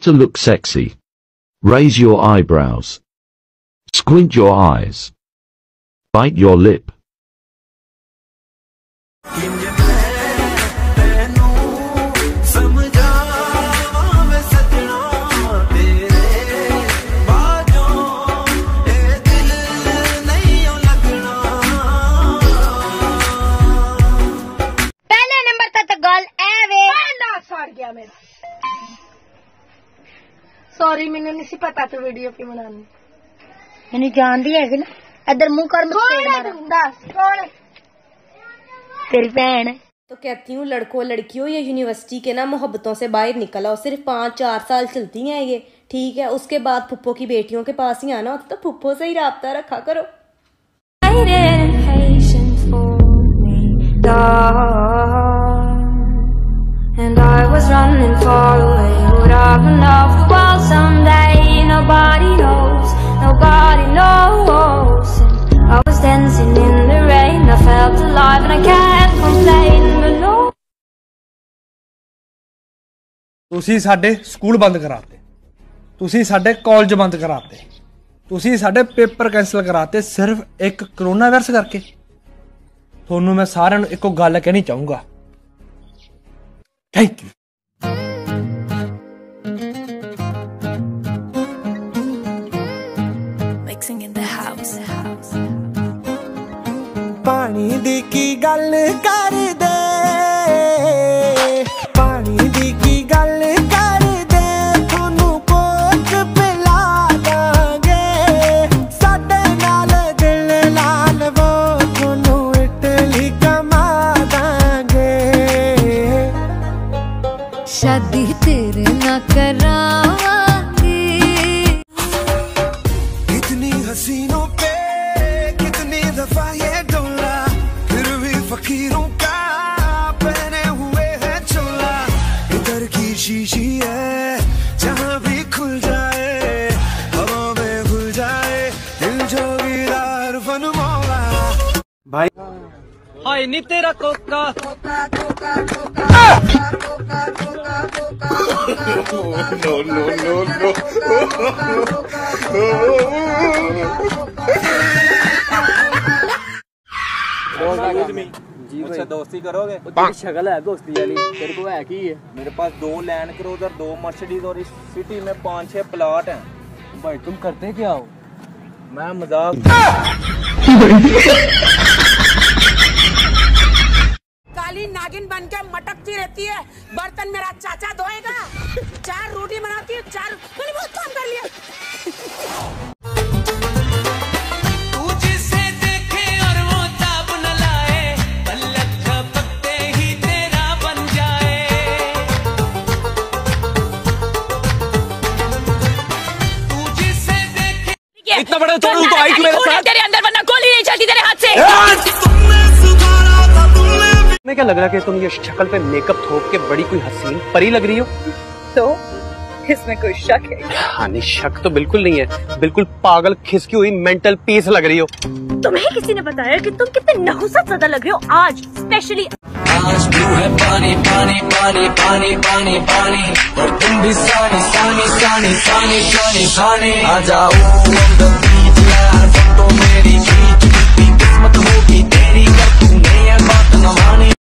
To look sexy, raise your eyebrows, squint your eyes, bite your lip. Sorry मैंने नहीं पता तो video पे बनानी मैंने जान दी है ना इधर मुंह कर तेरी बहन है। तो कहती हूँ लड़कों लड़कियों ये यूनिवर्सिटी के ना मोहब्बतों से बाहर निकल आओ। सिर्फ 5-4 साल चलती हैं ये, ठीक है। उसके बाद फुप्पो की बेटियों के पास ही आना होता तो फुप्पो से ही राब्ता रखा करो। And I was running far away. Would I run off the world someday? Nobody knows, nobody knows. And I was dancing in the rain. I felt alive and I can't complain. But no. ਤੁਸੀਂ ਸਾਡੇ school ਬੰਦ ਕਰਾਤੇ, ਤੁਸੀਂ ਸਾਡੇ college ਬੰਦ ਕਰਾਤੇ, ਤੁਸੀਂ ਸਾਡੇ paper cancel ਕਰਾਤੇ ਸਿਰਫ ਇੱਕ ਕਰੋਨਾ ਵਾਇਰਸ ਕਰਕੇ। ਤੁਹਾਨੂੰ ਮੈਂ ਸਾਰਿਆਂ ਨੂੰ ਇੱਕੋ ਗੱਲ ਕਹਿਣੀ ਚਾਹੂੰਗਾ, thank you. Mixing in the house. पानी दी की गल कर दे, पानी दी की गल कर दे, थोनू कोच पिला दांगे, साडे नाल दिल लाल वो थोनू इटली कमा दांगे। शादी तेरे ना करांगी। कितनी हसीनों पे कितनी दफा ये डोला, फिर भी फकीरों का पहने हुए है चोला। इधर की शीशी है जहाँ भी खुल जाए, हवा में घुल जाए दिल जोगीदार फन मौला। भाई हाय नी तेरा कोका जी अच्छा दोस्ती करोगे? शक्ल है दोस्ती वाली, तेरे को है की है? मेरे पास 2 लैंड क्रूजर, 2 मर्सिडीज और इस सिटी में 5-6 प्लॉट हैं। भाई तुम करते क्या हो? मैं मजाक। काली नागिन बन के मटकती रहती है, बर्तन मेरा चाचा धोएगा। 4 रोटी बनाती है, 4 मैंने बहुत काम कर लिया। इतना बड़ा तोड़ू तो आई मेरे साथ तेरे अंदर, वरना गोली नहीं चलती तेरे हाथ से। तुम्हें क्या लग रहा है कि तुम ये शक्ल पे मेकअप थोप के बड़ी कोई हसीन परी लग रही हो? तो इसमें कोई शक है? हाँ नहीं, शक तो बिल्कुल नहीं है, बिल्कुल पागल खिसकी हुई मेंटल पीस लग रही हो। तुम्हें किसी ने बताया कि तुम कितने नहुसत ज़्यादा लग रहे हो आज, स्पेशली आज तू है पानी पानी पानी पानी पानी पानी, और तुम भी सानी सानी सानी सानी सानी सानी। आ जाओ यार, तो मेरी किस्मत होगी तेरी।